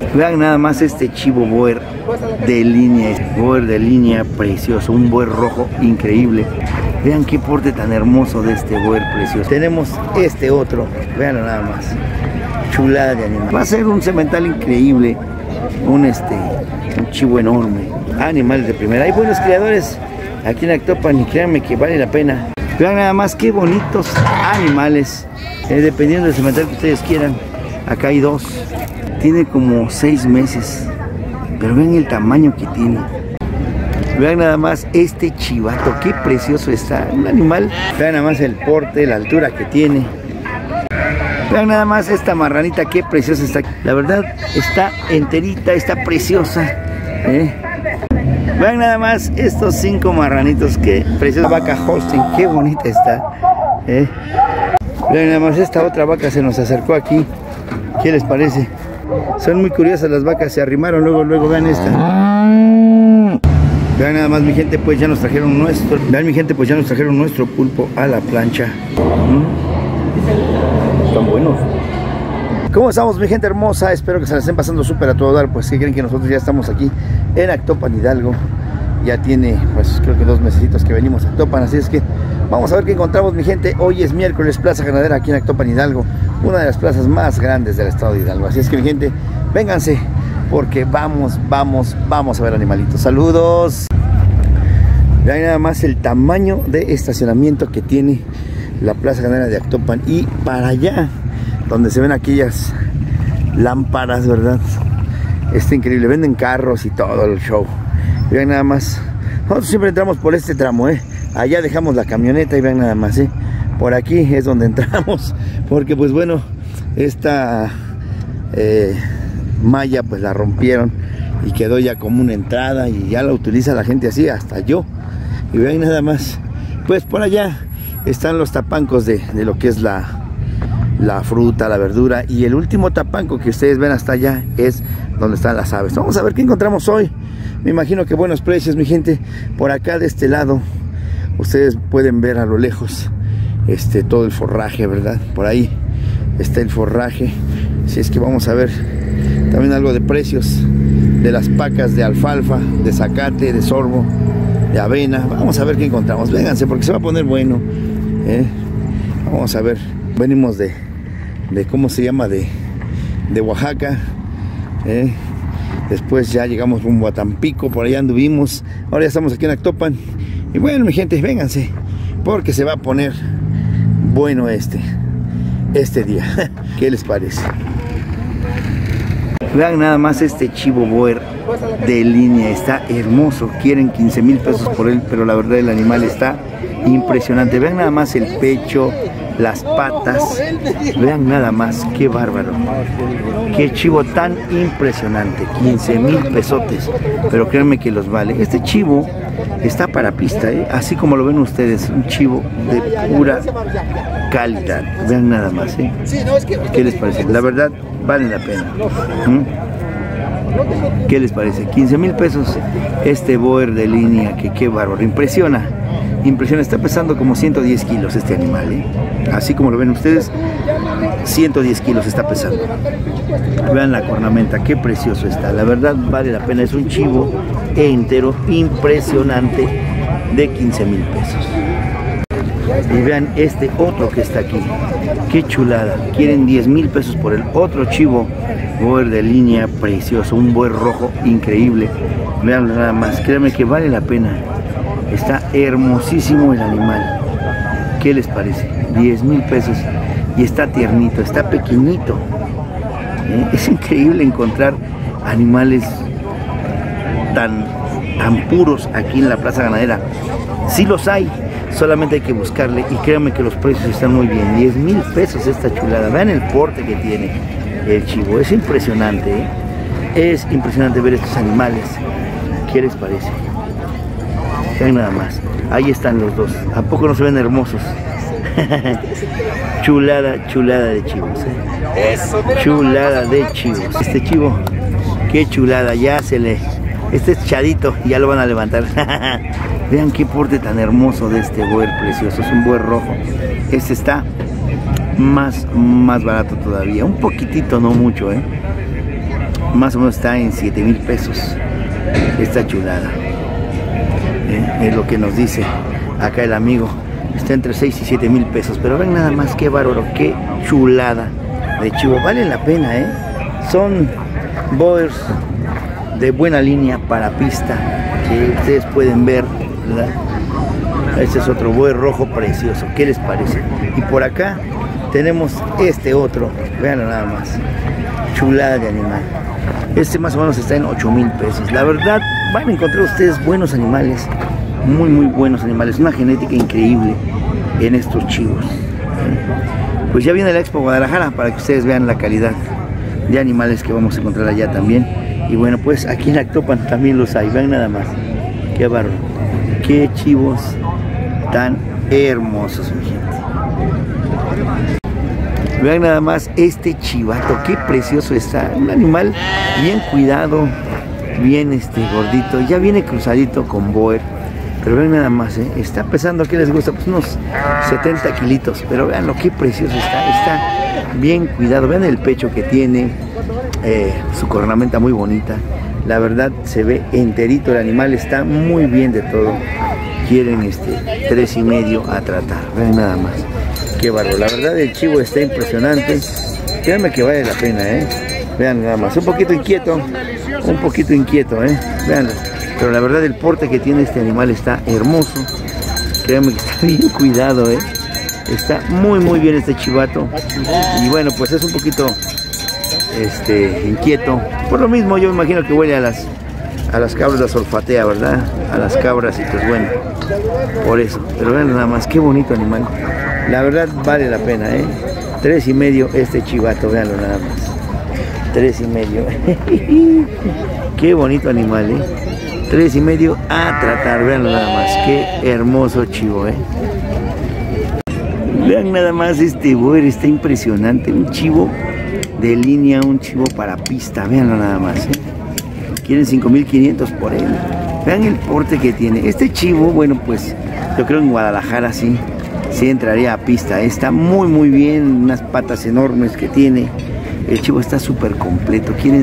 Vean nada más este chivo boer de línea, precioso, un boer rojo increíble. Vean qué porte tan hermoso de este boer precioso. Tenemos este otro, veanlo nada más, chulada de animal. Va a ser un semental increíble, un chivo enorme, animales de primera. Hay buenos criadores aquí en Actopan y créanme que vale la pena. Vean nada más qué bonitos animales, dependiendo del semental que ustedes quieran. Acá hay dos, tiene como 6 meses, pero vean el tamaño que tiene. Vean nada más este chivato, qué precioso está, un animal. Vean nada más el porte, la altura que tiene. Vean nada más esta marranita, qué preciosa está. La verdad está enterita, está preciosa. Vean nada más estos 5 marranitos, qué preciosa vaca Holstein, qué bonita está. Vean nada más esta otra vaca se nos acercó aquí. ¿Qué les parece? Son muy curiosas las vacas, se arrimaron luego, vean esta. Vean nada más mi gente, pues ya nos trajeron nuestro pulpo a la plancha. Están buenos. ¿Cómo estamos mi gente hermosa? Espero que se la estén pasando súper a todo dar. Pues ¿qué creen? Que nosotros ya estamos aquí en Actopan, Hidalgo. Ya tiene pues creo que 2 mesecitos que venimos a Actopan, así es que vamos a ver qué encontramos mi gente. Hoy es miércoles, Plaza Ganadera aquí en Actopan, Hidalgo, una de las plazas más grandes del estado de Hidalgo. Así es que mi gente, vénganse porque vamos a ver animalitos. Saludos. Vean nada más el tamaño de estacionamiento que tiene la Plaza Ganadera de Actopan. Y para allá, donde se ven aquellas lámparas, ¿verdad? Está increíble, venden carros y todo el show. Vean nada más, nosotros siempre entramos por este tramo, allá dejamos la camioneta y vean nada más, por aquí es donde entramos, porque pues bueno, esta malla pues la rompieron y quedó ya como una entrada y ya la utiliza la gente así, hasta yo. Y vean nada más, pues por allá están los tapancos de lo que es la fruta, la verdura, y el último tapanco que ustedes ven hasta allá es donde están las aves. Vamos a ver qué encontramos hoy. Me imagino que buenos precios mi gente. Por acá de este lado ustedes pueden ver a lo lejos todo el forraje, ¿verdad? Por ahí está el forraje. Así es que vamos a ver también algo de precios de las pacas de alfalfa, de zacate, de sorgo, de avena. Vamos a ver qué encontramos. Vénganse porque se va a poner bueno, Vamos a ver. Venimos de ¿cómo se llama? De Oaxaca, después ya llegamos rumbo a Tampico, por allá anduvimos, ahora ya estamos aquí en Actopan. Y bueno mi gente, vénganse porque se va a poner bueno este día. ¿Qué les parece? Vean nada más este chivo boer de línea, está hermoso. Quieren 15,000 pesos por él, pero la verdad el animal está impresionante. Vean nada más el pecho, las patas, vean nada más, qué bárbaro, qué chivo tan impresionante. 15,000 pesotes, pero créanme que los vale. Este chivo está para pista, así como lo ven ustedes, un chivo de pura calidad. Vean nada más, ¿qué les parece? La verdad vale la pena. ¿Qué les parece? 15,000 pesos este boer de línea, que qué bárbaro, impresiona, está pesando como 110 kilos este animal, así como lo ven ustedes, 110 kilos está pesando. Vean la cornamenta, qué precioso está, la verdad vale la pena, es un chivo entero, impresionante, de 15,000 pesos. Y vean este otro que está aquí, qué chulada, quieren 10,000 pesos por el otro chivo boer de línea precioso, un boer rojo increíble. Vean nada más, créanme que vale la pena, está hermosísimo el animal. ¿Qué les parece? 10,000 pesos y está tiernito, está pequeñito. Es increíble encontrar animales tan puros aquí en la Plaza Ganadera. Sí los hay, solamente hay que buscarle y créanme que los precios están muy bien. 10,000 pesos esta chulada. Vean el porte que tiene el chivo, es impresionante, es impresionante ver estos animales. ¿Qué les parece? Vean nada más, ahí están los dos, ¿a poco no se ven hermosos? chulada de chivos, chulada de chivos. Este chivo, qué chulada, ya este es chadito, ya lo van a levantar. Vean qué porte tan hermoso de este boer precioso, es un boer rojo. Este está más barato todavía, un poquitito, no mucho, más o menos está en 7,000 pesos esta chulada. Es lo que nos dice acá el amigo, está entre 6 y 7,000 pesos, pero ven nada más qué bárbaro, qué chulada de chivo, vale la pena, son boers de buena línea para pista que ustedes pueden ver, ¿verdad? Este es otro boer rojo precioso, ¿qué les parece? Y por acá tenemos este otro, véanlo nada más, chulada de animal. Este más o menos está en 8,000 pesos. La verdad, van a encontrar ustedes buenos animales, muy buenos animales, una genética increíble en estos chivos. Pues ya viene la Expo Guadalajara para que ustedes vean la calidad de animales que vamos a encontrar allá también. Y bueno, pues aquí en Actopan también los hay, vean nada más, qué bárbaro, qué chivos tan hermosos, mi gente. Vean nada más este chivato, qué precioso está, un animal bien cuidado, bien gordito, ya viene cruzadito con boer, pero vean nada más, está pesando, ¿qué les gusta? Pues unos 70 kilitos, pero vean lo que precioso está bien cuidado, vean el pecho que tiene, su cornamenta muy bonita, la verdad se ve enterito, el animal está muy bien de todo, quieren 3,5 a tratar, vean nada más. Qué bárbaro, la verdad el chivo está impresionante, créanme que vale la pena, vean nada más, un poquito inquieto, veanlo, pero la verdad el porte que tiene este animal está hermoso, créanme que está bien cuidado, está muy bien este chivato, y bueno, pues es un poquito inquieto, por lo mismo yo me imagino que huele a las cabras, las olfatea, ¿verdad? A las cabras, y pues bueno, por eso, pero vean nada más, qué bonito animal. La verdad vale la pena, 3,5 este chivato, véanlo nada más. 3,5. Qué bonito animal, 3,5 a tratar, véanlo nada más. Qué hermoso chivo, Vean nada más este boer, está impresionante. Un chivo de línea, un chivo para pista, véanlo nada más, Quieren 5,500 por él. Vean el porte que tiene. Este chivo, bueno, pues yo creo en Guadalajara sí entraría a pista, está muy bien, unas patas enormes que tiene, el chivo está súper completo, quieren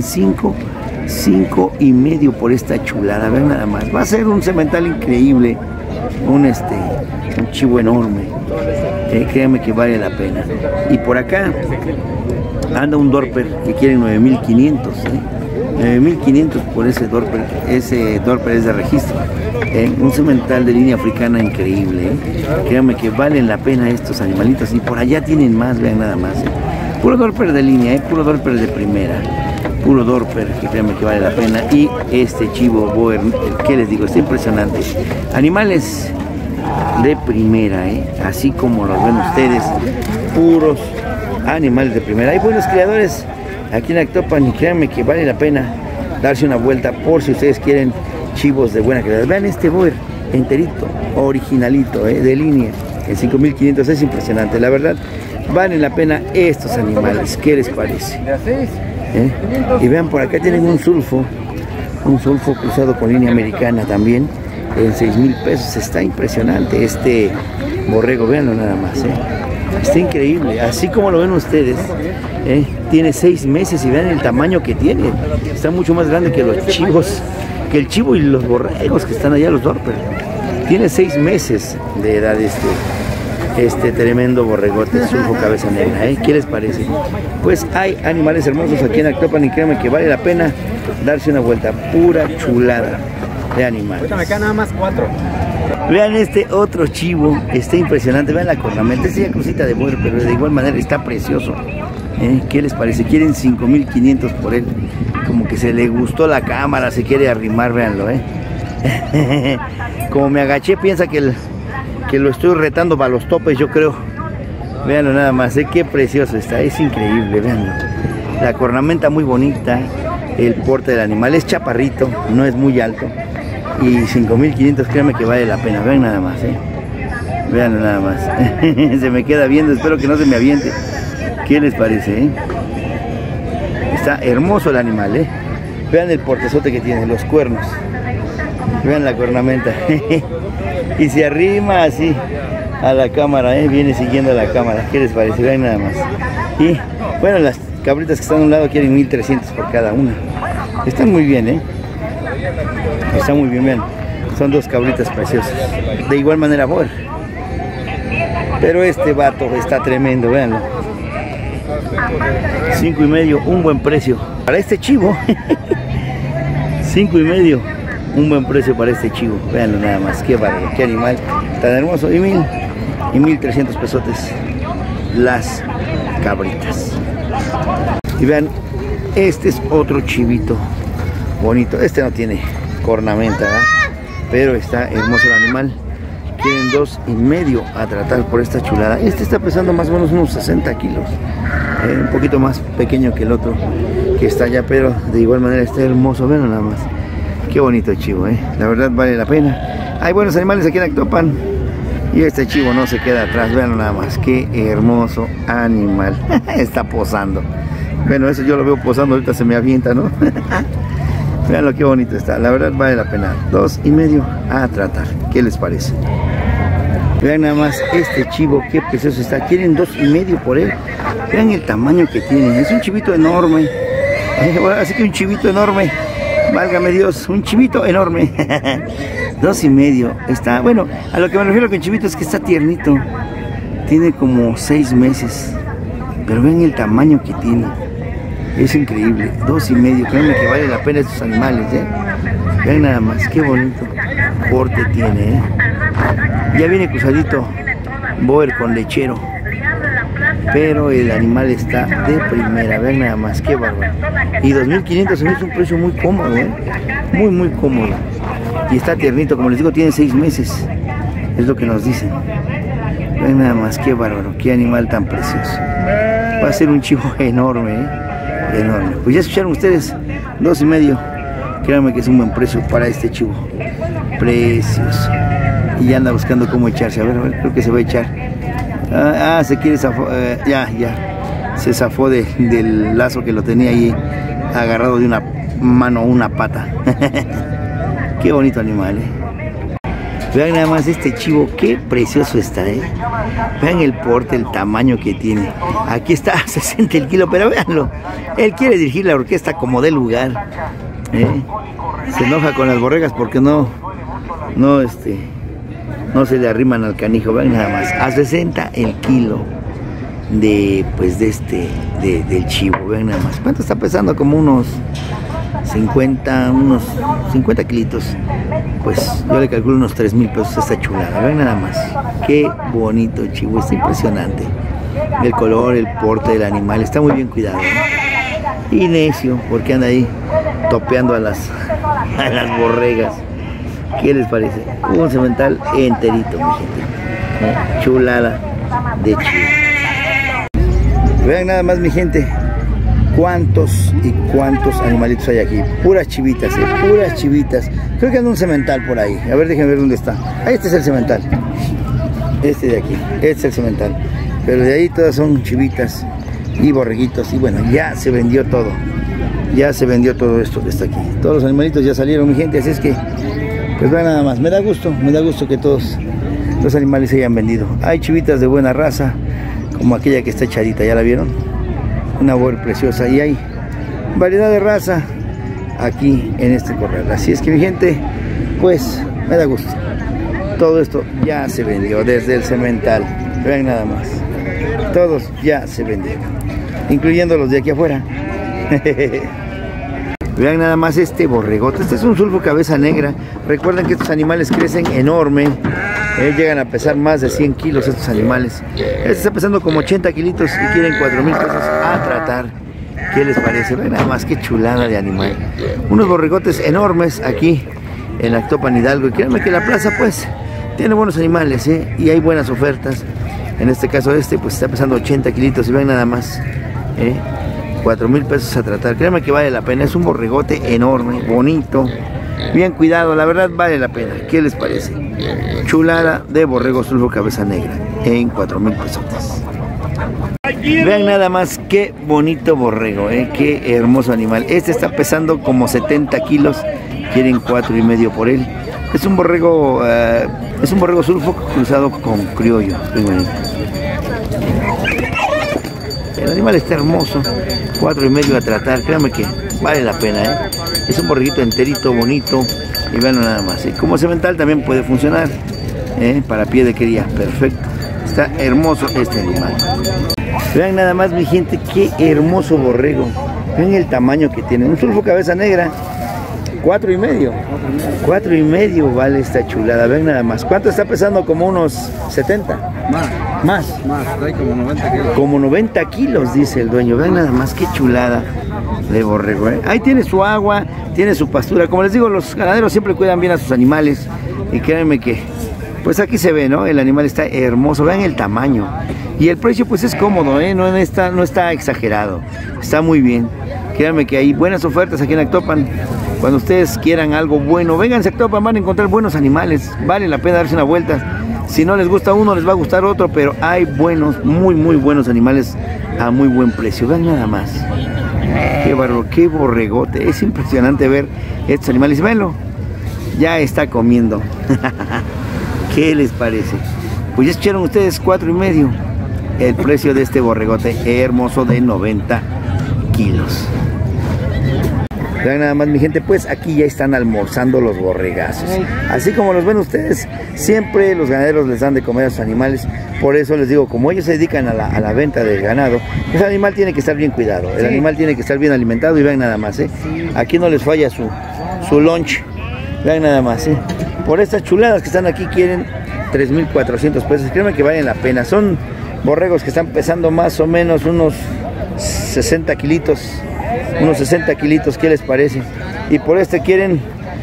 5,5 por esta chulada, vean nada más, va a ser un semental increíble, un chivo enorme, créanme que vale la pena. Y por acá anda un dorper que quieren 9,500, 9,500 por ese dorper es de registro, un semental de línea africana increíble, créanme que valen la pena estos animalitos, y por allá tienen más, vean nada más, puro dorper de línea, puro dorper de primera, puro dorper, que créanme que vale la pena. Y este chivo boer, ¿qué les digo? Está impresionante, animales de primera, así como los ven ustedes, puros animales de primera. Hay buenos criadores aquí en Actopan y créanme que vale la pena darse una vuelta por si ustedes quieren chivos de buena calidad. Vean este boer enterito, originalito, de línea, en 5,500, es impresionante, la verdad valen la pena estos animales, ¿qué les parece? Y vean, por acá tienen un sulfo cruzado con línea americana también, en 6,000 pesos, está impresionante este borrego, véanlo nada más, está increíble, así como lo ven ustedes, tiene 6 meses y vean el tamaño que tiene, está mucho más grande que los chivos, que el chivo y los borregos que están allá, los dorper. Tiene 6 meses de edad este tremendo borregote, sulfo cabeza negra, ¿qué les parece? Pues hay animales hermosos aquí en Actopan y créanme que vale la pena darse una vuelta, pura chulada de animales. Acá nada más 4. Vean este otro chivo, está impresionante, vean la cornamenta, es ya cosita de boer, pero de igual manera está precioso. ¿Qué les parece? Quieren 5,500 por él, como que se le gustó la cámara, se quiere arrimar, véanlo, como me agaché piensa que lo estoy retando para los topes, yo creo. Véanlo nada más, qué precioso está, es increíble, véanlo. La cornamenta muy bonita, el porte del animal es chaparrito, no es muy alto, y 5,500, créanme que vale la pena, vean nada más, véanlo nada más. Se me queda viendo, espero que no se me aviente. ¿Qué les parece? Está hermoso el animal, vean el portezote que tiene, los cuernos, vean la cornamenta. Y se arrima así a la cámara, viene siguiendo a la cámara. ¿Qué les parece? Vean nada más. Y bueno, cabritas que están a un lado quieren 1,300 por cada una. Están muy bien, están muy bien, vean. Son dos cabritas preciosas. De igual manera boer. Pero este vato está tremendo, véanlo. 5,5, un buen precio para este chivo. 5,5, un buen precio para este chivo. Véanlo nada más, qué bárbaro, qué animal tan hermoso. Y 1,300 pesotes las cabritas. Y vean, este es otro chivito bonito. Este no tiene cornamenta, ¿verdad? Pero está hermoso el animal. Quieren 2,5 a tratar por esta chulada. Este está pesando más o menos unos 60 kilos. Un poquito más pequeño que el otro que está allá, pero de igual manera está hermoso. Vean nada más. Qué bonito chivo, la verdad vale la pena. Hay buenos animales aquí en Actopan y este chivo no se queda atrás. Vean nada más. Qué hermoso animal. Está posando. Bueno, eso yo lo veo posando, ahorita se me avienta, ¿no? Vean lo que bonito está, la verdad vale la pena. 2,5 a tratar, ¿qué les parece? Vean nada más este chivo, qué precioso está. Quieren 2,5 por él. Vean el tamaño que tiene, es un chivito enorme. Así que un chivito enorme, válgame Dios, un chivito enorme. 2,5 está, bueno, a lo que me refiero con chivito es que está tiernito. Tiene como 6 meses, pero vean el tamaño que tiene. Es increíble, 2,5, créanme que vale la pena estos animales, Vean nada más, qué bonito porte tiene, Ya viene cruzadito boer con lechero, pero el animal está de primera. Vean nada más, qué bárbaro. Y 2,500 es un precio muy cómodo, muy muy cómodo. Y está tiernito, como les digo, tiene 6 meses, es lo que nos dicen. Vean nada más, qué bárbaro, qué animal tan precioso. Va a ser un chivo enorme, enorme. Pues ya escucharon ustedes, 2,5. Créanme que es un buen precio para este chivo. Precioso. Y ya anda buscando cómo echarse. A ver, creo que se va a echar. Se quiere zafar. Ya. Se zafó del lazo que lo tenía ahí agarrado de una mano o una pata. Qué bonito animal, Vean nada más este chivo, qué precioso está, Vean el porte, el tamaño que tiene. Aquí está a 60 el kilo, pero véanlo. Él quiere dirigir la orquesta como de lugar. Se enoja con las borregas porque no se le arriman al canijo. Vean nada más, a 60 el kilo del chivo. Vean nada más. ¿Cuánto está pesando? Como unos 50 kilitos. Pues yo le calculo unos 3,000 pesos esta chulada. Vean nada más, qué bonito chivo, está impresionante. El color, el porte del animal, está muy bien cuidado, Y necio, porque anda ahí topeando a las borregas. ¿Qué les parece? Un semental enterito, mi gente. Chulada de chivo. Vean nada más, mi gente, cuántos animalitos hay aquí. Puras chivitas, puras chivitas. Creo que anda un semental por ahí. A ver, déjenme ver dónde está. Este es el semental. Este de aquí, este es el semental. Pero de ahí todas son chivitas y borreguitos. Y bueno, ya se vendió todo. Ya se vendió todo esto que está aquí. Todos los animalitos ya salieron, mi gente. Así es que, pues vean nada más. Me da gusto que todos los animales se hayan vendido. Hay chivitas de buena raza, como aquella que está echadita, ¿ya la vieron? Una boer preciosa, y hay variedad de raza aquí en este corral. Así es que, mi gente, pues me da gusto. Todo esto ya se vendió, desde el semental. Vean nada más, todos ya se vendieron, incluyendo los de aquí afuera. Vean nada más este borregote. Este es un sulfo cabeza negra. Recuerden que estos animales crecen enorme. Llegan a pesar más de 100 kilos estos animales. Este está pesando como 80 kilitos y quieren 4,000 pesos a tratar. ¿Qué les parece? Vean nada más, qué chulada de animal. Unos borregotes enormes aquí en Actopan, Hidalgo. Y créanme que la plaza pues tiene buenos animales, y hay buenas ofertas. En este caso pues está pesando 80 kilitos y vean nada más, 4,000 pesos a tratar. Créanme que vale la pena. Es un borregote enorme, bonito, bien cuidado. La verdad vale la pena. ¿Qué les parece? Chulada de borrego sulfo cabeza negra en 4,000 pesos. Vean nada más qué bonito borrego, qué hermoso animal. Este está pesando como 70 kilos. Quieren 4,5 por él. Es un borrego sulfo cruzado con criollo. El animal está hermoso, 4,5 a tratar, créanme que vale la pena, ¿eh? Es un borreguito enterito, bonito, y vean nada más, ¿eh? Como semental también puede funcionar, para pie de cría, perfecto. Está hermoso este animal. Vean nada más, mi gente, qué hermoso borrego. Vean el tamaño que tiene, un sulfo cabeza negra, 4,5. 4,5 vale esta chulada. Vean nada más. ¿Cuánto está pesando? Como unos 70. Más. Trae como 90 kilos. Como 90 kilos, dice el dueño. Vean nada más, qué chulada de borrego, ¿eh? Ahí tiene su agua, tiene su pastura. Como les digo, los ganaderos siempre cuidan bien a sus animales. Y créanme que, pues aquí se ve, ¿no? El animal está hermoso. Vean el tamaño. Y el precio, pues es cómodo, ¿eh? No está exagerado. Está muy bien. Créanme que hay buenas ofertas aquí en Actopan. Cuando ustedes quieran algo bueno, vénganse a Actopan, van a encontrar buenos animales. Vale la pena darse una vuelta. Si no les gusta uno, les va a gustar otro, pero hay buenos, muy buenos animales a muy buen precio. Vean nada más. Qué borregote. Es impresionante ver estos animales. Véanlo. Ya está comiendo. ¿Qué les parece? Pues ya escucharon ustedes, 4,5 el precio de este borregote hermoso de 90 kilos. Vean nada más, mi gente, pues aquí ya están almorzando los borregazos. Así como los ven ustedes, siempre los ganaderos les dan de comer a sus animales. Por eso les digo, como ellos se dedican a la venta del ganado, pues el animal tiene que estar bien cuidado. El animal tiene que estar bien alimentado y vean nada más, aquí no les falla su lunch. Vean nada más, por estas chuladas que están aquí quieren 3,400 pesos. Créanme que valen la pena. Son borregos que están pesando más o menos unos 60 kilitos. Unos 60 kilitos, ¿qué les parece? Y por este quieren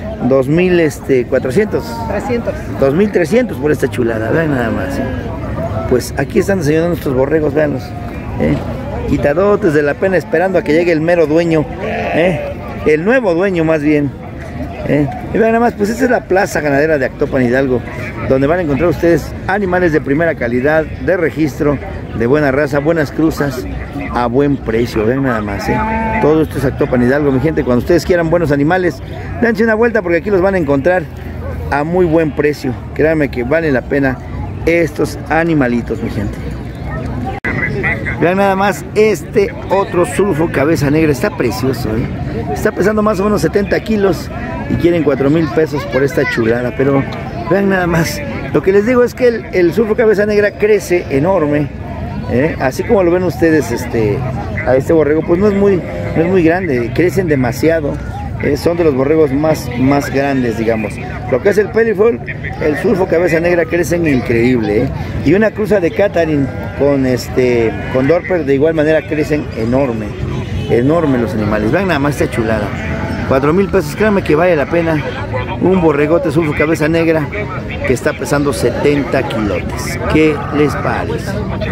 2,400. 2,300 por esta chulada, vean nada más. Pues aquí están desayunando nuestros borregos, véanlos. Quitadotes de la pena, esperando a que llegue el mero dueño. El nuevo dueño más bien. Y vean nada más, pues esta es la plaza ganadera de Actopan Hidalgo, donde van a encontrar ustedes animales de primera calidad, de registro, de buena raza, buenas cruzas, a buen precio. Vean nada más, todo esto es Actopan Hidalgo, mi gente. Cuando ustedes quieran buenos animales, dense una vuelta porque aquí los van a encontrar a muy buen precio. Créanme que vale la pena estos animalitos, mi gente. Vean nada más este otro sulfo cabeza negra, está precioso, está pesando más o menos 70 kilos y quieren 4,000 pesos por esta chulada. Pero vean nada más, lo que les digo es que el sulfo cabeza negra crece enorme, así como lo ven ustedes, a este borrego, pues no es muy grande, crecen demasiado. Son de los borregos más grandes, digamos. Lo que es el Pelifol, el sulfo cabeza negra crecen increíble, y una cruza de Catherine con Dorper de igual manera crecen enorme los animales. Vean nada más esta chulada, 4,000 pesos. Créanme que vale la pena un borregote sulfo cabeza negra que está pesando 70 kilotes. ¿Qué les parece?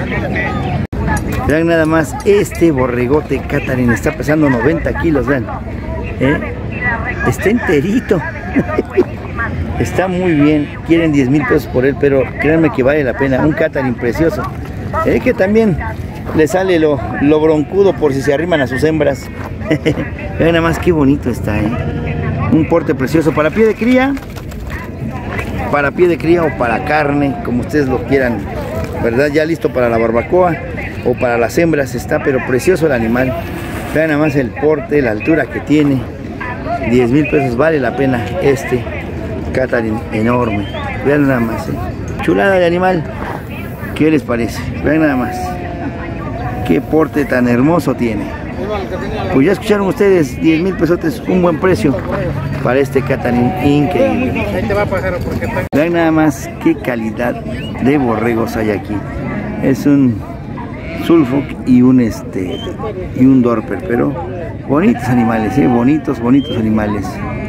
Vean nada más, este borregote Catherine está pesando 90 kilos, vean. Está enterito. Está muy bien. Quieren 10,000 pesos por él, pero créanme que vale la pena. Un Catherine precioso, que también le sale lo broncudo por si se arriman a sus hembras. Vean nada más qué bonito está, un porte precioso para pie de cría o para carne, como ustedes lo quieran, ¿verdad? Ya listo para la barbacoa o para las hembras está, pero precioso el animal. Vean nada más el porte, la altura que tiene. 10,000 pesos vale la pena este Catherine enorme. Vean nada más, chulada de animal. ¿Qué les parece? Vean nada más qué porte tan hermoso tiene. Pues ya escucharon ustedes, 10,000 pesos, un buen precio para este Catherine increíble. Vean nada más qué calidad de borregos hay aquí. Es un Sulfok y un Dorper, pero bonitos animales, bonitos animales.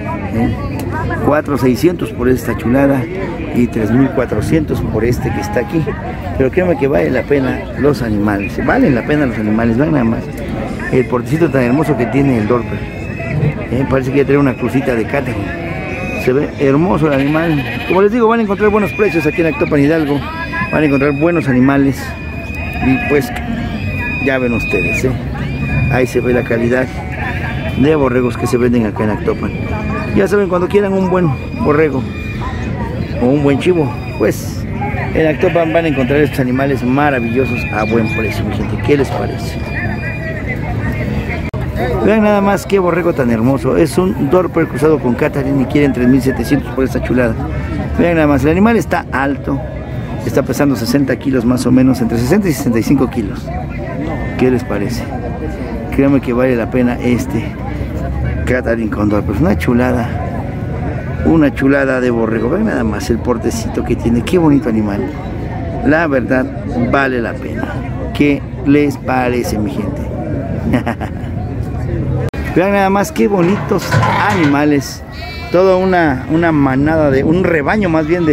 4,600 por esta chulada y 3,400 por este que está aquí. Pero créanme que vale la pena los animales, valen la pena los animales. Vean nada más el portecito tan hermoso que tiene el Dorper. Parece que ya trae una crucita de Catherine. Se ve hermoso el animal. Como les digo, van a encontrar buenos precios aquí en Actopan Hidalgo. Van a encontrar buenos animales. Y pues ya ven ustedes, ahí se ve la calidad de borregos que se venden acá en Actopan. Ya saben, cuando quieran un buen borrego o un buen chivo, pues En Actopan van a encontrar estos animales maravillosos a buen precio, mi gente. ¿Qué les parece? Vean nada más qué borrego tan hermoso. Es un Dorper cruzado con Catherine y quieren 3,700 por esta chulada. Vean nada más, el animal está alto. Está pesando 60 kilos más o menos, entre 60 y 65 kilos. ¿Qué les parece? Créanme que vale la pena este Catherine con Dorper. Una chulada de borrego. Vean nada más el portecito que tiene. Qué bonito animal. La verdad, vale la pena. ¿Qué les parece, mi gente? Vean nada más qué bonitos animales. Toda una manada un rebaño más bien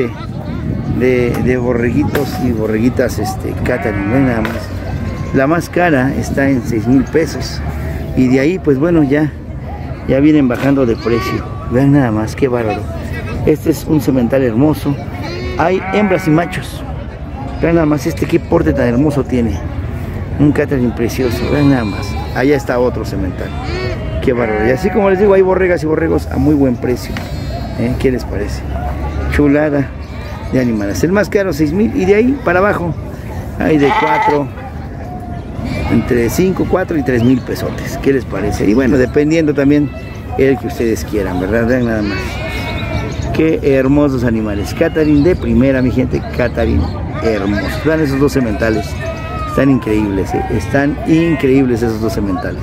de borreguitos y borreguitas Catherine. Vean nada más. La más cara está en 6,000 pesos. Y de ahí, pues bueno, ya vienen bajando de precio. Vean nada más, qué bárbaro. Este es un semental hermoso. Hay hembras y machos. Vean nada más qué porte tan hermoso tiene. Un Catherine precioso. Vean nada más. Allá está otro semental. Qué bárbaro. Y así como les digo, hay borregas y borregos a muy buen precio. ¿Qué les parece? Chulada de animales. El más caro 6,000 y de ahí para abajo hay de 4, entre 5, 4 y 3,000 pesotes. ¿Qué les parece? Y bueno, dependiendo también el que ustedes quieran, ¿verdad? Vean nada más. Qué hermosos animales. Catherine de primera, mi gente. Catherine hermosos. Vean esos dos sementales. Están increíbles, Están increíbles esos dos sementales.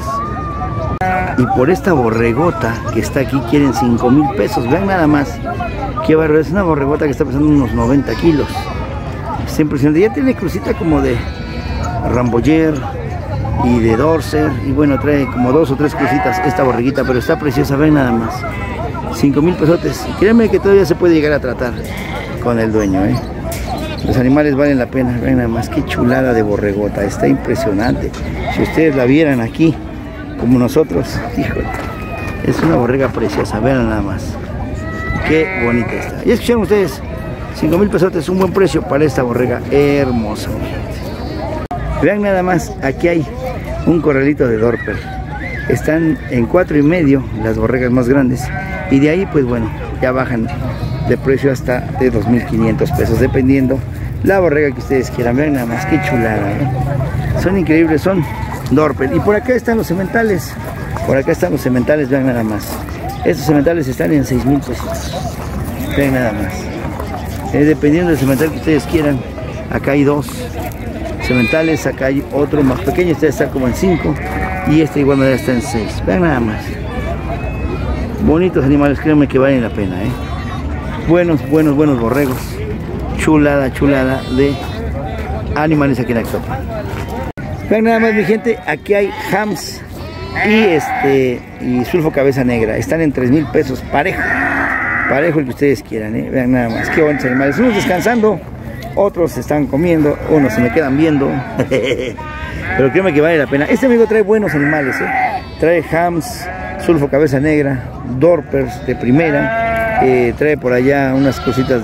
Y por esta borregota que está aquí quieren 5,000 pesos. Vean nada más. Qué barro. Es una borregota que está pesando unos 90 kilos. Está impresionante. Ya tiene crucita como de Rambouillet y de Dorser. Y bueno, trae como 2 o 3 crucitas esta borreguita. Pero está preciosa. Vean nada más. 5,000 pesotes. Y créanme que todavía se puede llegar a tratar con el dueño, Los animales valen la pena. Vean nada más. Qué chulada de borregota. Está impresionante. Si ustedes la vieran aquí como nosotros, híjole, es una borrega preciosa. Vean nada más. Qué bonita está. Ya escucharon ustedes, 5,000 pesotes es un buen precio para esta borrega hermosa. Vean nada más, aquí hay un corralito de Dorper. Están en 4,5 las borregas más grandes. Y de ahí, pues bueno, ya bajan de precio hasta de 2,500 pesos, dependiendo la borrega que ustedes quieran. Vean nada más, qué chulada, Son increíbles, son Dorper. Y por acá están los sementales. Por acá están los sementales, vean nada más. Estos sementales están en 6,000 pesos. Vean nada más. Dependiendo del semental que ustedes quieran. Acá hay 2 sementales, acá hay otro más pequeño. Este está como en 5 y este de igual manera está en 6. Vean nada más. Bonitos animales, créanme que valen la pena, Buenos borregos. Chulada de animales aquí en Actopan. Vean nada más, mi gente, aquí hay hams y sulfo cabeza negra. Están en 3,000 pesos, parejo el que ustedes quieran, Vean nada más, qué bonitos animales. Unos descansando, otros se están comiendo, unos se me quedan viendo. Pero créanme que vale la pena. Este amigo trae buenos animales, Trae hams, sulfo cabeza negra, Dorpers de primera. Trae por allá unas cositas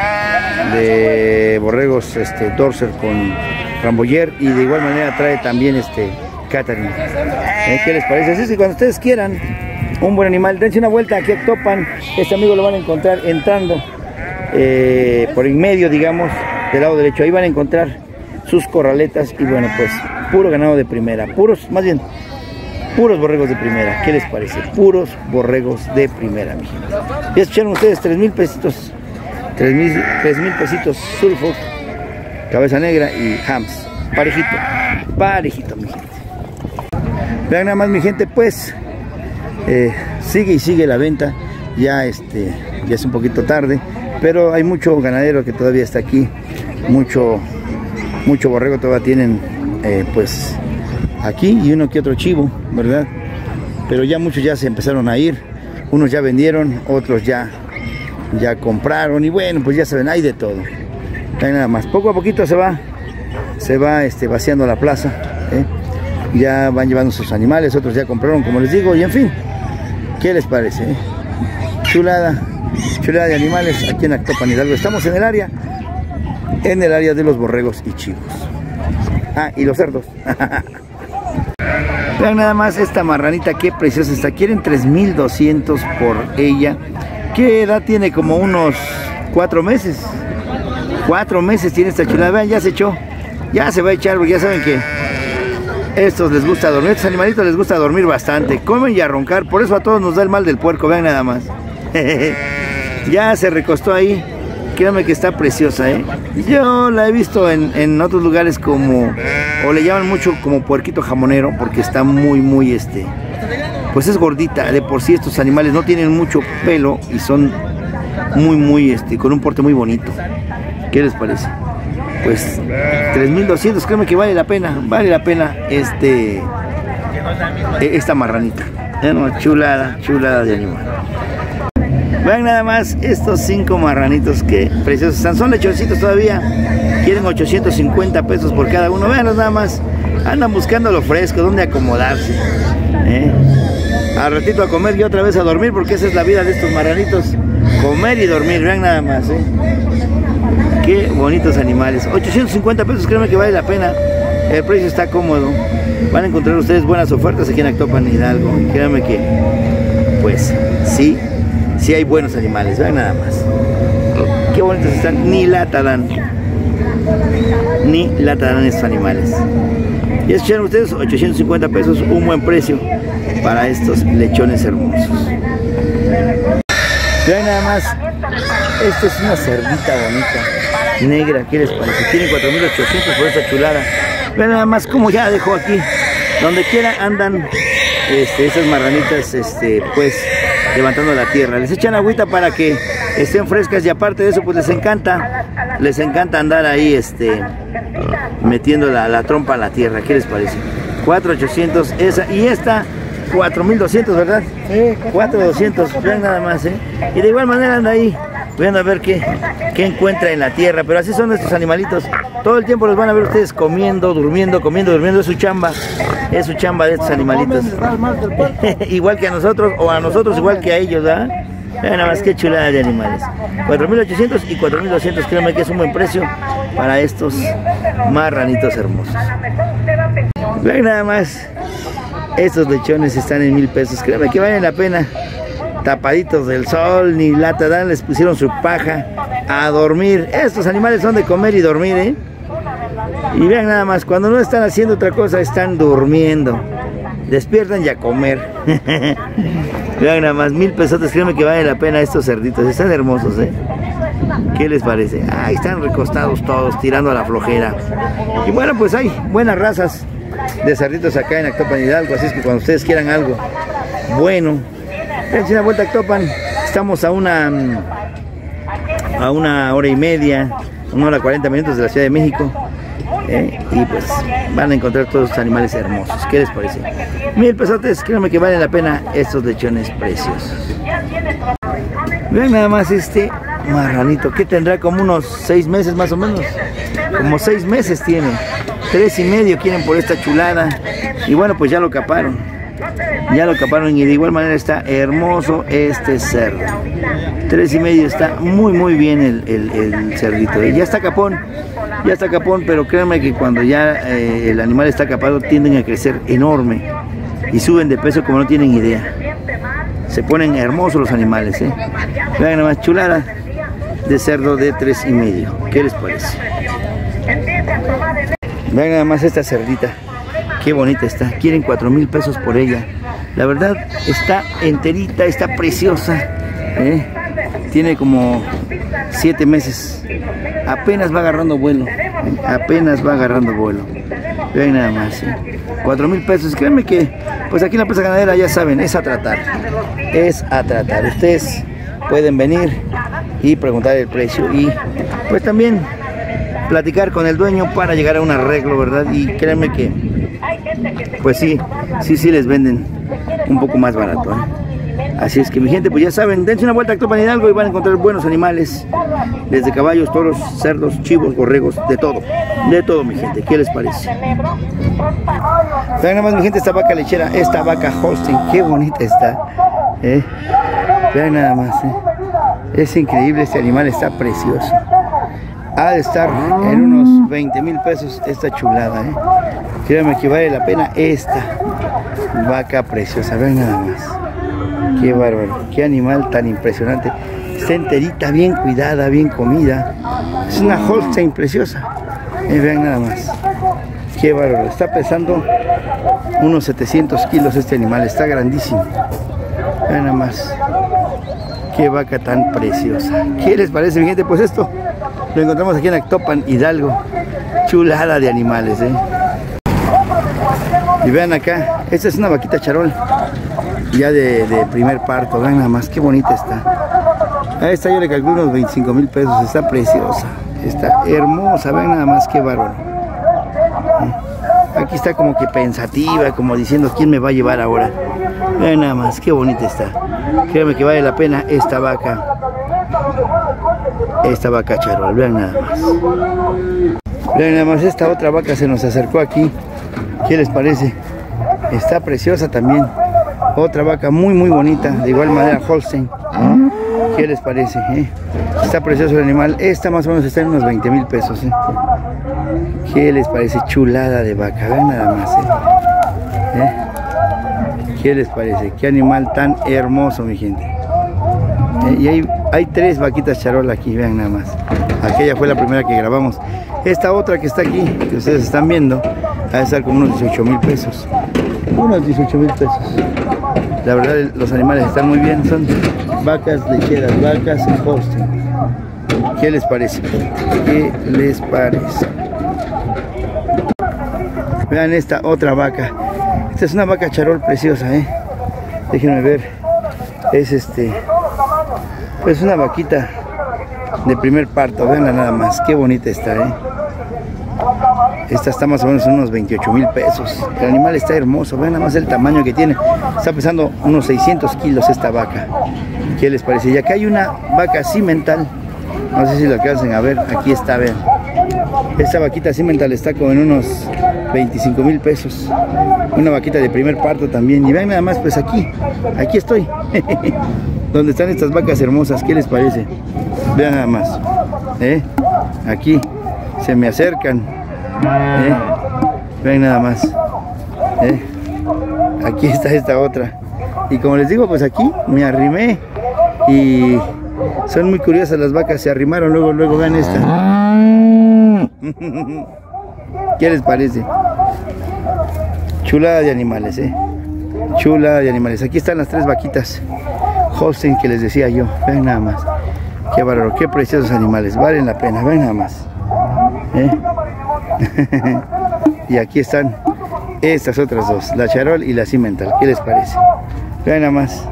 de borregos Dorser con Rambouillet y de igual manera trae también Catherine. ¿Qué les parece? Así es que cuando ustedes quieran un buen animal, dense una vuelta aquí a Actopan. Este amigo lo van a encontrar entrando por en medio, digamos, del lado derecho. Ahí van a encontrar sus corraletas y bueno, pues puro ganado de primera, puros borregos de primera. ¿Qué les parece? Puros borregos de primera, mi gente. Ya escucharon ustedes, 3,000 pesitos. 3,000 pesitos sulfo, cabeza negra y hams. Parejito, mi gente. Vean nada más, mi gente, pues sigue la venta. Ya es un poquito tarde, pero hay mucho ganadero que todavía está aquí. Mucho borrego todavía tienen pues aquí, y uno que otro chivo, ¿verdad? Pero ya muchos ya se empezaron a ir. Unos ya vendieron, otros ya compraron, y bueno, pues ya saben, hay de todo. Hay nada más, poco a poquito se va vaciando la plaza, ya van llevando sus animales, otros ya compraron, como les digo, y en fin, ¿qué les parece? Chulada de animales aquí en Actopan, Hidalgo. Estamos en el área de los borregos y chivos. Y los cerdos. Vean nada más esta marranita, qué preciosa está. Quieren 3,200 por ella. ¿Qué edad tiene? Como unos 4 meses. 4 meses tiene esta chulada. Vean, ya se echó. Ya se va a echar, porque ya saben que estos les gusta dormir. Estos animalitos les gusta dormir bastante. Comen y a roncar. Por eso a todos nos da el mal del puerco. Vean nada más. Ya se recostó ahí. Créanme que está preciosa, ¿eh? Yo la he visto en otros lugares como... O le llaman mucho como puerquito jamonero. Porque está muy, pues es gordita. De por sí estos animales no tienen mucho pelo. Y son muy, con un porte muy bonito. ¿Qué les parece? Pues 3,200, créeme que vale la pena esta marranita. Chulada de animal. Vean nada más estos 5 marranitos, que preciosos están. Son lechoncitos todavía. Quieren 850 pesos por cada uno. Veanlos nada más. Andan buscando lo fresco, donde acomodarse. Al ratito a comer y otra vez a dormir, porque esa es la vida de estos marranitos. Comer y dormir, vean nada más, Qué bonitos animales. 850 pesos, créanme que vale la pena. El precio está cómodo. Van a encontrar ustedes buenas ofertas aquí en Actopan, Hidalgo. Y créanme que, pues, sí hay buenos animales. Vean nada más. Qué bonitos están. Ni lata dan estos animales. Y escucharon ustedes, 850 pesos, un buen precio para estos lechones hermosos. Vean nada más. Esta es una cerdita bonita, negra, ¿qué les parece? Tiene 4,800 por esta chulada. Vean nada más como ya dejó aquí. Donde quiera andan estas marranitas, pues levantando la tierra. Les echan agüita para que estén frescas, y aparte de eso, pues les encanta andar ahí, metiendo la trompa a la tierra. ¿Qué les parece? 4,800 esa, y esta 4,200, ¿verdad? Sí, 4,200, vean nada más, Y de igual manera anda ahí, viendo a ver qué encuentra en la tierra. Pero así son estos animalitos. Todo el tiempo los van a ver ustedes comiendo, durmiendo. Es su chamba. Es su chamba de estos animalitos. Igual que a nosotros, o a nosotros igual que a ellos, ¿verdad? Vean nada más qué chulada de animales. 4,800 y 4,200, créanme que es un buen precio para estos marranitos hermosos. Vean nada más. Estos lechones están en 1,000 pesos. Créanme que valen la pena. Tapaditos del sol, ni lata dan, les pusieron su paja a dormir. Estos animales son de comer y dormir, Y vean nada más, cuando no están haciendo otra cosa, están durmiendo. Despiertan y a comer. Vean nada más, 1,000 pesotes, créanme que vale la pena estos cerditos. Están hermosos, ¿Qué les parece? Ahí están recostados todos, tirando a la flojera. Y bueno, pues hay buenas razas de cerditos acá en Actopan, Hidalgo. Así es que cuando ustedes quieran algo bueno, dense una vuelta a Actopan. Estamos a una hora y media, 1 hora 40 minutos de la Ciudad de México. Y pues van a encontrar todos estos animales hermosos. ¿Qué les parece? 1,000 pesotes, créanme que valen la pena estos lechones preciosos. Vean nada más este marranito, que tendrá como unos 6 meses más o menos. Como 6 meses tiene. 3,5 quieren por esta chulada. Y bueno, pues ya lo caparon. Y de igual manera está hermoso este cerdo. 3,5 está muy bien el cerdito. Ya está capón, pero créanme que cuando ya el animal está capado tienden a crecer enorme y suben de peso como no tienen idea. Se ponen hermosos los animales, Vean nada más, chulada de cerdo de 3,5. ¿Qué les parece? Vean nada más esta cerdita. Qué bonita está. Quieren 4,000 pesos por ella. La verdad está enterita, está preciosa. Tiene como 7 meses. Apenas va agarrando vuelo. Vean nada más. 4,000 pesos. Créanme que pues aquí en la Plaza Ganadera ya saben, es a tratar. Ustedes pueden venir y preguntar el precio y pues también platicar con el dueño para llegar a un arreglo, ¿verdad? Y créanme que pues sí les venden un poco más barato, Así es que mi gente, pues ya saben, dense una vuelta a Actopan, Hidalgo y van a encontrar buenos animales, desde caballos, toros, cerdos, chivos, borregos, de todo mi gente. ¿Qué les parece? Vean nada más mi gente, esta vaca lechera, esta vaca Holstein, qué bonita está, vean nada más, es increíble, este animal está precioso. Ha de estar en unos 20,000 pesos esta chulada, Créanme que vale la pena esta vaca preciosa. Vean nada más. Qué bárbaro, qué animal tan impresionante. Está enterita, bien cuidada, bien comida. Es una Holstein preciosa. Vean nada más. Qué bárbaro. Está pesando unos 700 kilos este animal. Está grandísimo. Vean nada más. Qué vaca tan preciosa. ¿Qué les parece, mi gente? Pues esto lo encontramos aquí en Actopan, Hidalgo. Chulada de animales, Y vean acá. Esta es una vaquita charol. Ya de primer parto. Vean nada más. Qué bonita está. A esta yo le calculo unos 25,000 pesos. Está preciosa. Está hermosa. Vean nada más. Qué bárbaro. Aquí está como que pensativa, como diciendo quién me va a llevar ahora. Vean nada más, qué bonita está. Créanme que vale la pena esta vaca charol. Vean nada más. Vean nada más, esta otra vaca se nos acercó aquí. ¿Qué les parece? Está preciosa también. Otra vaca muy bonita, de igual manera Holstein. ¿Qué les parece? Está precioso el animal. Esta más o menos está en unos 20,000 pesos. ¿Qué les parece? Chulada de vaca. Vean nada más. ¿Qué les parece? Qué animal tan hermoso, mi gente. Y hay 3 vaquitas charol aquí. Vean nada más. Aquella fue la primera que grabamos. Esta otra que está aquí, que ustedes están viendo, va a estar como unos 18,000 pesos. Unos 18,000 pesos. La verdad, los animales están muy bien. Son vacas lecheras, vacas en Holstein. ¿Qué les parece? ¿Qué les parece? Vean esta otra vaca. Esta es una vaca charol preciosa, Déjenme ver. Es una vaquita de primer parto. Veanla nada más. Qué bonita está, Esta está más o menos en unos 28,000 pesos. El animal está hermoso. Vean nada más el tamaño que tiene. Está pesando unos 600 kilos esta vaca. ¿Qué les parece? Y acá hay una vaca cimental. No sé si lo alcancen a ver. Aquí está, vean. Esta vaquita cimental está como en unos 25,000 pesos. Una vaquita de primer parto también. Y vean nada más, pues aquí estoy. Donde están estas vacas hermosas. ¿Qué les parece? Vean nada más. Aquí se me acercan. Vean nada más. Aquí está esta otra. Y como les digo, pues aquí me arrimé. Y son muy curiosas las vacas. Se arrimaron luego vean esta. ¿Qué les parece? Chulada de animales, Chulada de animales. Aquí están las 3 vaquitas Holstein que les decía yo. Vean nada más. Qué bárbaro, qué preciosos animales. Valen la pena, vean nada más. Y aquí están estas otras 2, la charol y la cimental. ¿Qué les parece? Vean nada más.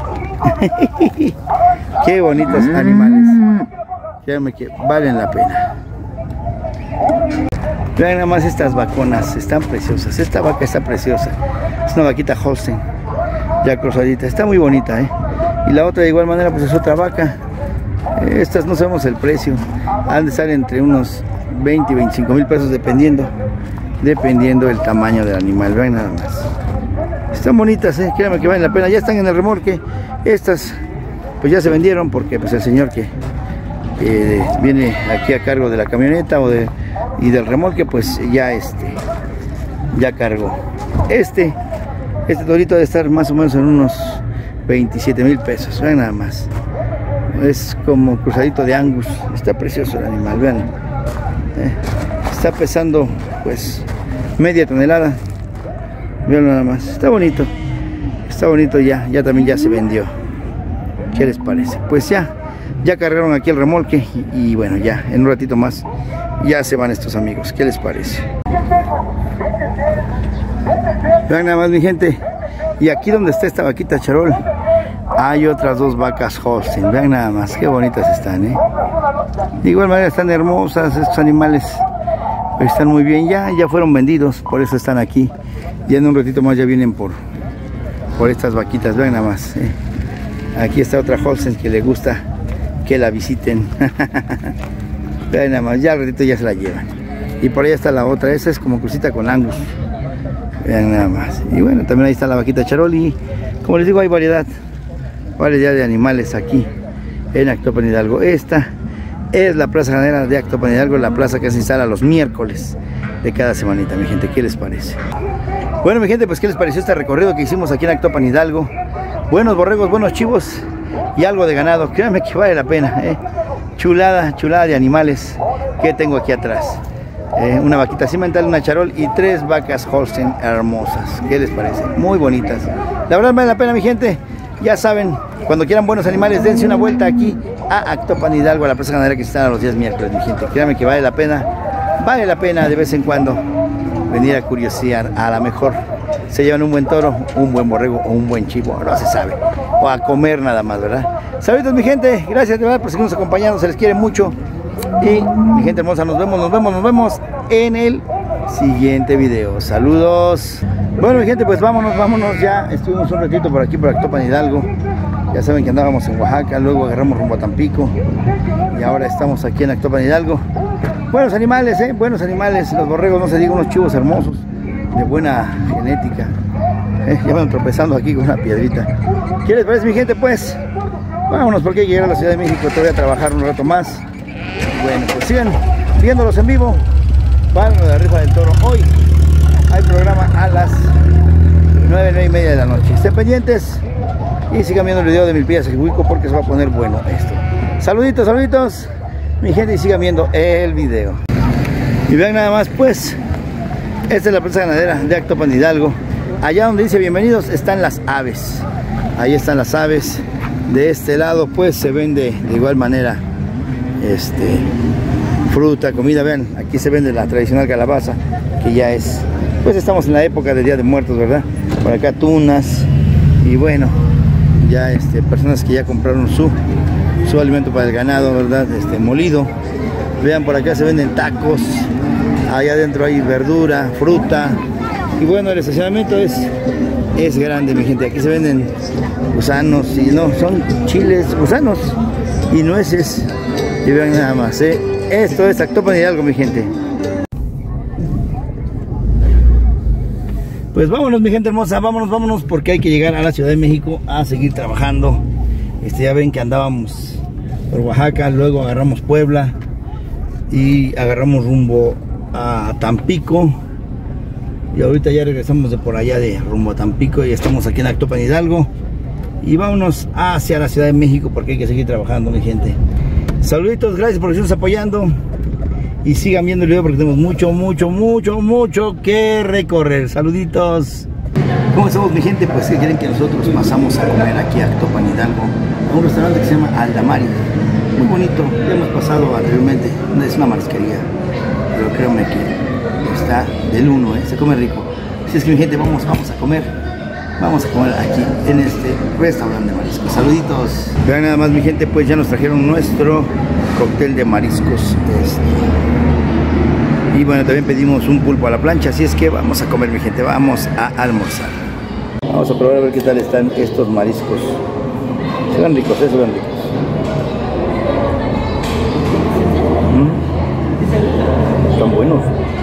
Qué bonitos animales. Créanme que valen la pena. Vean nada más estas vaconas, están preciosas. Esta vaca está preciosa. Es una vaquita Holstein, ya cruzadita. Está muy bonita, Y la otra de igual manera, pues es otra vaca. Estas no sabemos el precio. Han de estar entre unos 20 y 25,000 pesos dependiendo del tamaño del animal. Vean nada más. Están bonitas, créanme que valen la pena. Ya están en el remolque. Estas pues ya se vendieron porque pues el señor que viene aquí a cargo de la camioneta y del remolque, pues ya cargó. Este torito debe estar más o menos en unos 27,000 pesos. Vean nada más. Es como cruzadito de Angus. Está precioso el animal, vean. Está pesando pues media tonelada. Vean nada más. Está bonito. Está bonito ya también ya se vendió. ¿Qué les parece? Pues ya cargaron aquí el remolque y bueno, ya en un ratito más ya se van estos amigos. ¿Qué les parece? Vean nada más, mi gente. Y aquí donde está esta vaquita charol hay otras 2 vacas Holstein. Vean nada más, qué bonitas están, De igual manera están hermosas. Estos animales están muy bien. Ya fueron vendidos, por eso están aquí. Ya en un ratito más ya vienen por estas vaquitas. Vean nada más, Aquí está otra Holstein que le gusta que la visiten. Vean nada más, ya al ratito ya se la llevan. Y por allá está la otra. Esa es como crucita con Angus. Vean nada más. Y bueno, también ahí está la vaquita charol. Y como les digo, hay variedad de animales aquí en Actopan, Hidalgo. Esta es la plaza ganadera de Actopan, Hidalgo, la plaza que se instala los miércoles de cada semanita, mi gente. ¿Qué les parece? Bueno, mi gente, pues ¿qué les pareció este recorrido que hicimos aquí en Actopan, Hidalgo? buenos borregos, buenos chivos y algo de ganado. Créanme que vale la pena, chulada, chulada de animales que tengo aquí atrás. Una vaquita cimental, una charol y 3 vacas Holstein hermosas. ¿Qué les parece? Muy bonitas. La verdad vale la pena, mi gente. Ya saben, cuando quieran buenos animales, dense una vuelta aquí a Actopan Hidalgo, a la plaza ganadera que está los días miércoles, mi gente. Créanme que vale la pena de vez en cuando venir a curiosear. A lo mejor se llevan un buen toro, un buen borrego o un buen chivo, no se sabe. O a comer nada más, ¿verdad? Saludos, mi gente. Gracias de verdad por seguirnos acompañando. Se les quiere mucho. Y mi gente hermosa, nos vemos en el siguiente video. Saludos. Bueno, mi gente, pues vámonos. Ya estuvimos un ratito por aquí, por Actopan Hidalgo. Ya saben que andábamos en Oaxaca, luego agarramos rumbo a Tampico. Y ahora estamos aquí en Actopan Hidalgo. Buenos animales, buenos animales. Los borregos, no se diga, unos chivos hermosos, de buena genética. Ya van tropezando aquí con una piedrita. ¿Qué les parece, mi gente? Pues vámonos, porque hay que llegar a la Ciudad de México. Todavía a trabajar un rato más. Bueno, pues sigan viéndolos en vivo para lo de la rifa del toro. Hoy hay programa a las 9:30 de la noche. Estén pendientes y sigan viendo el video de Milpillas Xihuilco, porque se va a poner bueno esto. Saluditos, mi gente, y sigan viendo el video. Y vean nada más, pues, esta es la plaza ganadera de Actopan Hidalgo. Allá donde dice bienvenidos están las aves. Ahí están las aves. De este lado, pues, se vende de igual manera fruta, comida. Vean, aquí se vende la tradicional calabaza, que ya es, pues estamos en la época del Día de Muertos, ¿verdad? Por acá tunas y bueno, ya personas que ya compraron su alimento para el ganado, ¿verdad? Molido. Vean, por acá se venden tacos, allá adentro hay verdura, fruta y bueno, el estacionamiento es grande, mi gente. Aquí se venden gusanos y no, son chiles, gusanos y nueces. Y vean nada más, esto es Actopan Hidalgo, mi gente. Pues vámonos, mi gente hermosa, vámonos, porque hay que llegar a la Ciudad de México a seguir trabajando. Ya ven que andábamos por Oaxaca, luego agarramos Puebla y agarramos rumbo a Tampico. Y ahorita ya regresamos de por allá de rumbo a Tampico y estamos aquí en Actopan Hidalgo. Y vámonos hacia la Ciudad de México, porque hay que seguir trabajando, mi gente. Saluditos, gracias por estarnos apoyando y sigan viendo el video, porque tenemos mucho que recorrer. Saluditos. ¿Cómo estamos, mi gente? Pues que quieren que nosotros pasamos a comer aquí a Actopan Hidalgo, a un restaurante que se llama Aldamari. Muy bonito, ya hemos pasado anteriormente. Es una marisquería, pero créanme que está del uno, se come rico. Así es que, mi gente, vamos a comer. Vamos a comer aquí en este restaurante de mariscos. Saluditos. Vean nada más, mi gente, pues ya nos trajeron nuestro cóctel de mariscos. Y bueno, también pedimos un pulpo a la plancha. Así es que vamos a comer, mi gente. Vamos a almorzar. Vamos a probar a ver qué tal están estos mariscos. Se ven ricos, se ven ricos. Están buenos.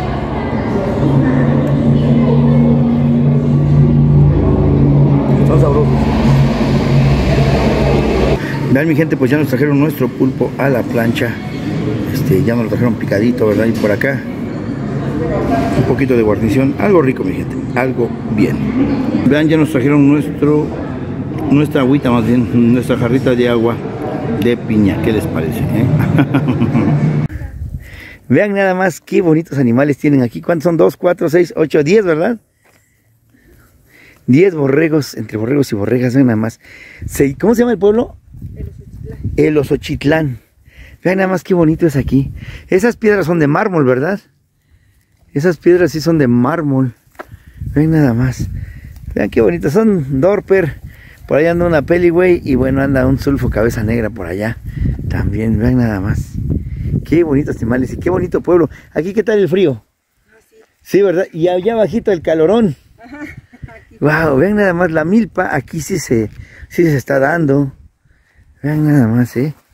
Son sabrosos. Vean, mi gente, pues ya nos trajeron nuestro pulpo a la plancha. Ya nos lo trajeron picadito, ¿verdad? Y por acá un poquito de guarnición. Algo rico, mi gente, algo bien. Vean, ya nos trajeron nuestra agüita, más bien, nuestra jarrita de agua de piña. ¿Qué les parece, Vean nada más qué bonitos animales tienen aquí. ¿Cuántos son? 2, 4, 6, 8, 10, ¿verdad? 10 borregos, entre borregos y borregas, vean nada más. ¿Cómo se llama el pueblo? El Osochitlán. Vean nada más qué bonito es aquí. Esas piedras son de mármol, ¿verdad? Esas piedras sí son de mármol. Vean nada más. Vean qué bonitas. Son Dorper. Por allá anda una Peligüey. Y bueno, anda un Sulfo Cabeza Negra por allá. También, vean nada más. Qué bonitos animales y qué bonito pueblo. Aquí, ¿qué tal el frío? Sí, ¿verdad? Y allá abajito el calorón. Wow, vean nada más la milpa. Aquí sí se está dando. Vean nada más,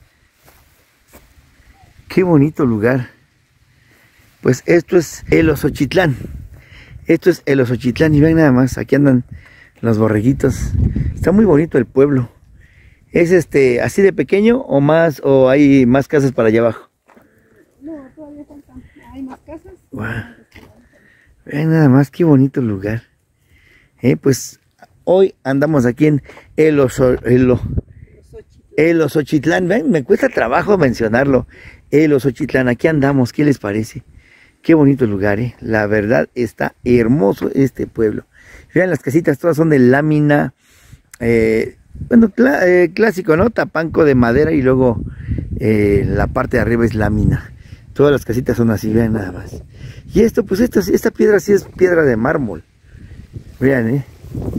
qué bonito lugar. Pues esto es el Osochitlán. Esto es el Osochitlán y vean nada más, aquí andan los borreguitos. Está muy bonito el pueblo. ¿Es así de pequeño o más, o hay más casas para allá abajo? No, todavía faltan. Hay más casas. Wow. Vean nada más qué bonito lugar. Pues Hoy andamos aquí en El Osochitlán. Ven, me cuesta trabajo mencionarlo. El Osochitlán, aquí andamos, ¿qué les parece? Qué bonito lugar, ¿eh? La verdad está hermoso este pueblo. Vean, las casitas todas son de lámina, bueno, clásico, ¿no? Tapanco de madera y luego la parte de arriba es lámina. Todas las casitas son así, vean nada más. Y esto, pues esta piedra sí es piedra de mármol. Vean, ¿eh?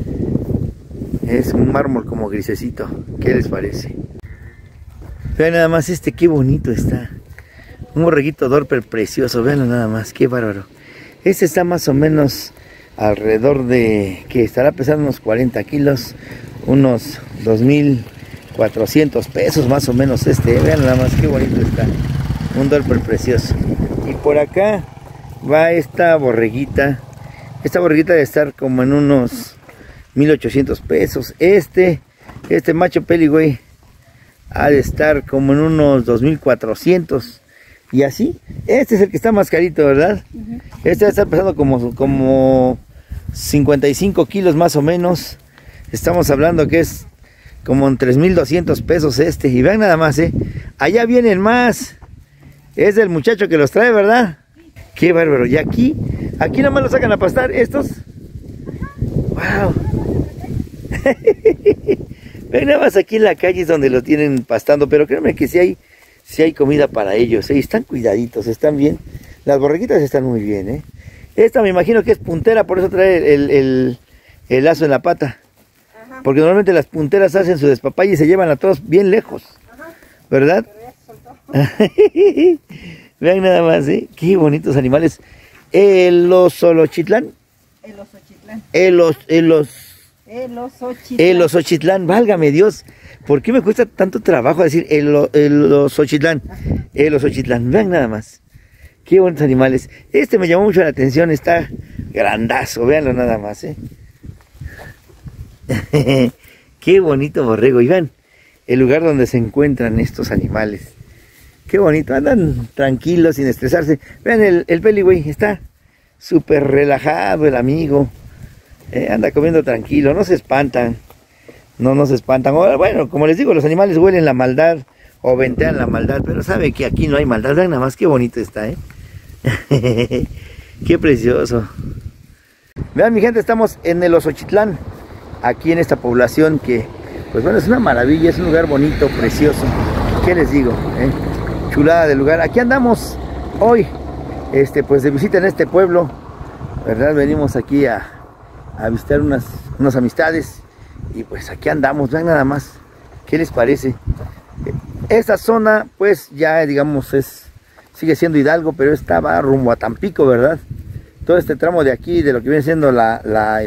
Es un mármol como grisecito. ¿Qué les parece? Vean nada más qué bonito está. Un borreguito dorper precioso, veanlo nada más, qué bárbaro. Este está más o menos alrededor de, que estará pesando unos 40 kilos, unos 2,400 pesos más o menos vean nada más, qué bonito está. Un dorper precioso. Y por acá va esta borreguita debe estar como en unos 1,800 pesos. Este macho peligüey ha de estar como en unos 2,400. Y así, este es el que está más carito, ¿verdad? Este va a estar pesando como 55 kilos más o menos. Estamos hablando que es como en 3,200 pesos y vean nada más, allá vienen más. Es del muchacho que los trae, ¿verdad? Qué bárbaro. Y aquí nomás los sacan a pastar estos. ¡Wow! Ven nada más, aquí en la calle es donde lo tienen pastando, pero créanme que sí hay comida para ellos, están cuidaditos, están bien. Las borreguitas están muy bien, Esta me imagino que es puntera, por eso trae el lazo en la pata. Ajá. Porque normalmente las punteras hacen su despapalle y se llevan a todos bien lejos. Ajá. ¿Verdad? Vean nada más, qué bonitos animales. El Osochitlán. El Osochitlán, válgame Dios. ¿Por qué me cuesta tanto trabajo decir el Osochitlán? El Osochitlán, vean nada más. Qué bonitos animales. Me llamó mucho la atención, está grandazo, véanlo nada más, Qué bonito borrego. Y vean el lugar donde se encuentran estos animales. Qué bonito, andan tranquilos, sin estresarse. Vean el peligüey, está súper relajado el amigo. Anda comiendo tranquilo, no se espantan. No se espantan. Bueno, como les digo, los animales huelen la maldad o ventean la maldad, pero sabe que aquí no hay maldad. Vean nada más qué bonito está, Qué precioso. Vean, mi gente, estamos en el Osochitlán, aquí en esta población que, pues bueno, es una maravilla, es un lugar bonito, precioso. ¿Qué les digo? Chulada de lugar. Aquí andamos hoy, pues de visita en este pueblo, ¿verdad? Venimos aquí a visitar unas amistades. Y pues aquí andamos, vean nada más. ¿Qué les parece? Esta zona pues ya digamos sigue siendo Hidalgo, pero esta va rumbo a Tampico, ¿verdad? Todo este tramo de aquí, de lo que viene siendo la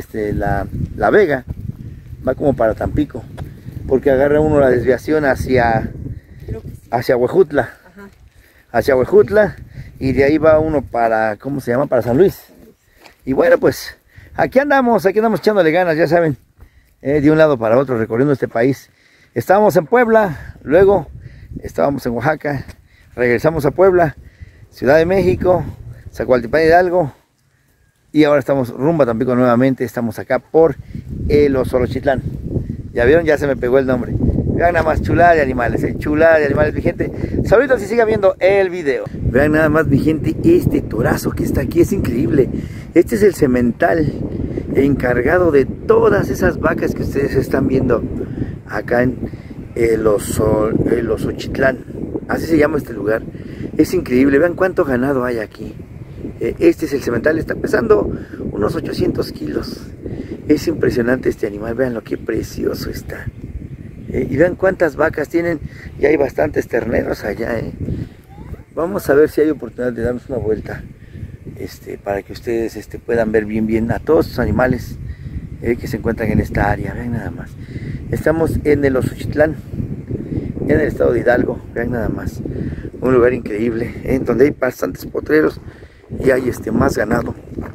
Vega, va como para Tampico. Porque agarra uno la desviación hacia Huejutla. Ajá. Hacia Huejutla, y de ahí va uno para, ¿cómo se llama? Para San Luis. Y bueno, pues aquí andamos echándole ganas, ya saben. De un lado para otro recorriendo este país. Estábamos en Puebla, luego estábamos en Oaxaca, regresamos a Puebla, Ciudad de México, Zacualtipán, Hidalgo, y ahora estamos rumbo a Tampico nuevamente. Estamos acá por el Osochitlán. Ya vieron, ya se me pegó el nombre. Vean nada más, chulada de animales, chulada de animales, mi gente. Saludos y sigan viendo el video. Vean nada más, mi gente, este torazo que está aquí es increíble. Este es el semental encargado de todas esas vacas que ustedes están viendo acá en el Osochitlán. Así se llama este lugar. Es increíble, vean cuánto ganado hay aquí. Este es el semental, está pesando unos 800 kilos. Es impresionante este animal, vean lo que precioso está. Y vean cuántas vacas tienen, y hay bastantes terneros allá. Vamos a ver si hay oportunidad de darnos una vuelta. Para que ustedes puedan ver bien a todos estos animales que se encuentran en esta área. Vean nada más. Estamos en el Osochitlán, en el estado de Hidalgo. Vean nada más. Un lugar increíble, donde hay bastantes potreros y hay más ganado.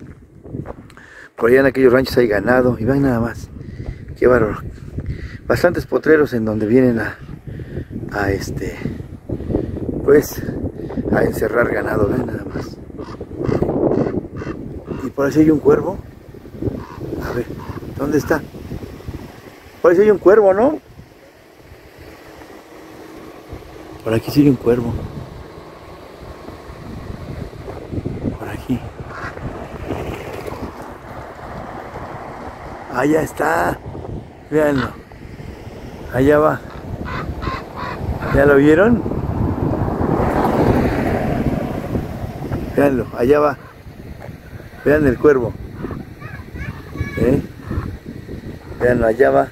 Por allá en aquellos ranchos hay ganado. Y vean nada más. Qué bárbaro. Bastantes potreros en donde vienen pues a encerrar ganado. Vean nada más. Y por ahí hay un cuervo. A ver, ¿dónde está? Por ahí se oye un cuervo, ¿no? Por aquí se oye un cuervo. Por aquí. Allá está. Véanlo. Allá va. ¿Ya lo vieron? Véanlo, allá va. Vean el cuervo. Véanlo, allá va.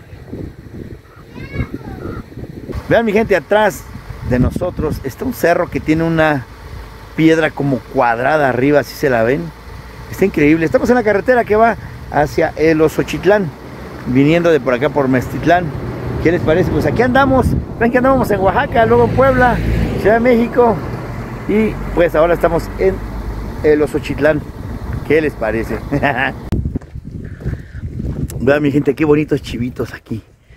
Vean, mi gente, atrás de nosotros está un cerro que tiene una piedra como cuadrada arriba, así se la ven. Está increíble. Estamos en la carretera que va hacia el Osochitlán, viniendo de por acá por Meztitlán. ¿Qué les parece? Pues aquí andamos. Ven que andamos en Oaxaca, luego en Puebla, Ciudad de México, y pues ahora estamos en el Osochitlán. ¿Qué les parece? Vean, mi gente, qué bonitos chivitos aquí.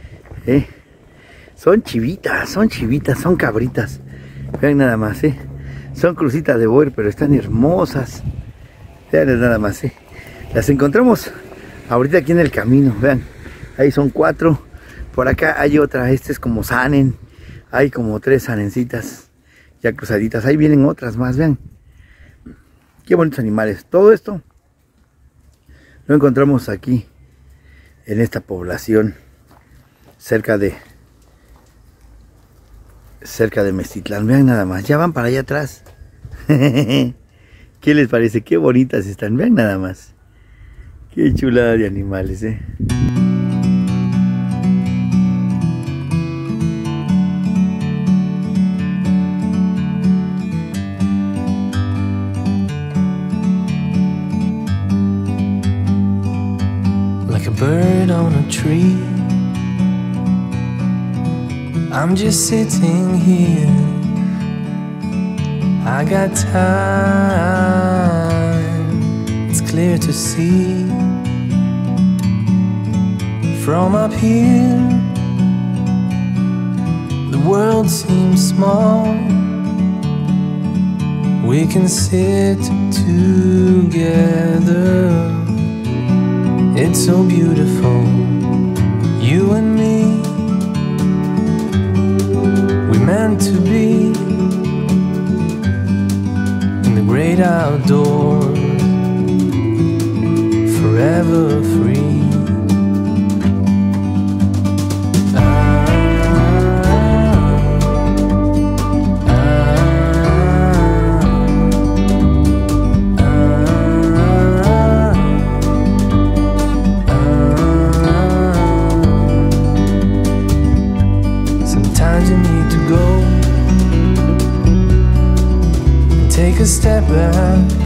Son chivitas, son cabritas. Vean nada más, son crucitas de boer, pero están hermosas. Vean nada más, Las encontramos ahorita aquí en el camino. Vean, ahí son 4. Por acá hay otra, este es como sanen. Hay como 3 sanencitas ya cruzaditas. Ahí vienen otras más, vean. Qué bonitos animales. Todo esto lo encontramos aquí, en esta población, cerca de Meztitlán. Vean nada más, ya van para allá atrás. ¿Qué les parece? Qué bonitas están, vean nada más. Qué chulada de animales, Like a bird on a tree, I'm just sitting here. I got time, it's clear to see. From up here, the world seems small. We can sit together. It's so beautiful, you and me. We meant to be in the great outdoors, forever free. Take a step back